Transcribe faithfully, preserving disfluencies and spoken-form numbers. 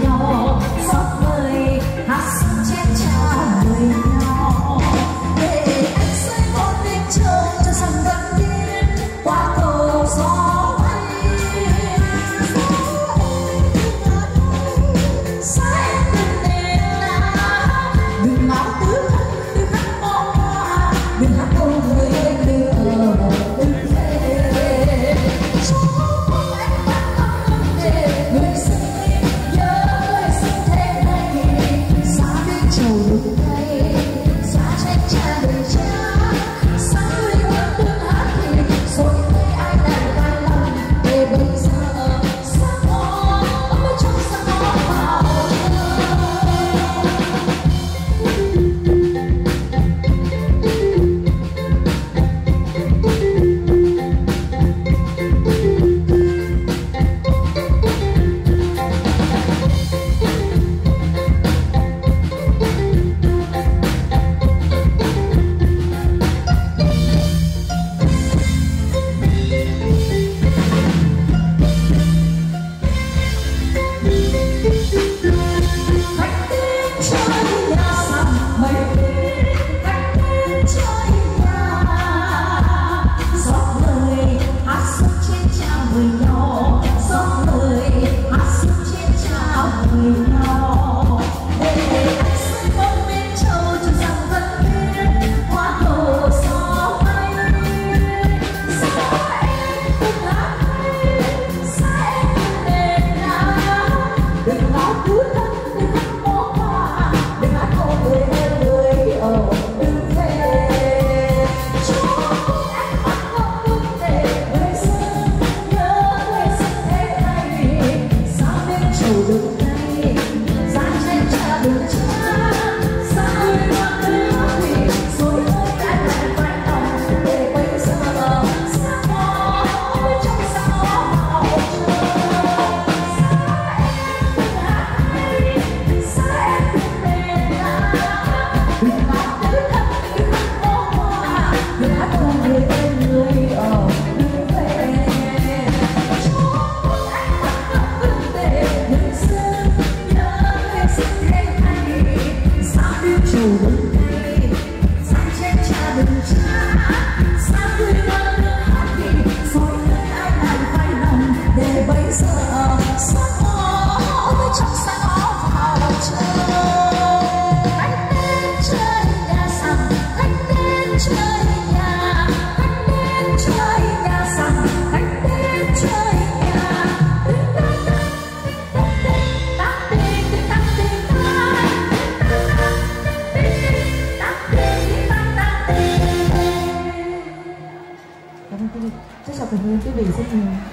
nhau xót người hát sông chết cha người nhau để anh xây một đêm chờ cho dòng vẫn biết qua cầu gió bay xa em đừng nên là đừng máu tứ thân đừng hát bỏ qua đừng hát câu người ơi đừng ở đừng về cho anh bắt tâm để người sinh nhớ người sinh thế này xa bên trầu đục tay xa trách cha đời cha xa người vẫn đừng hát thì rồi thấy ai lại vai lòng để bây giờ xa ngó mới trong xa ngó vào Chắc chào cảm ơn quý vị rất nhiều.